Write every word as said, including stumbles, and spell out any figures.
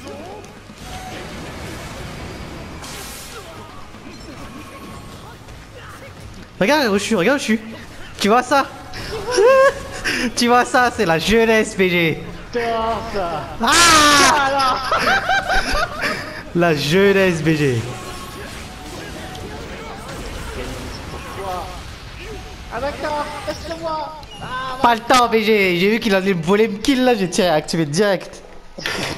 Regarde où je suis, regarde où je suis. Tu vois ça? Tu vois ça, c'est la jeunesse B G. Ah, la jeunesse B G. Ah d'accord, laisse-le-moi. Pas le temps B G, j'ai vu qu'il allait me voler me kill là, j'ai tiré activé direct.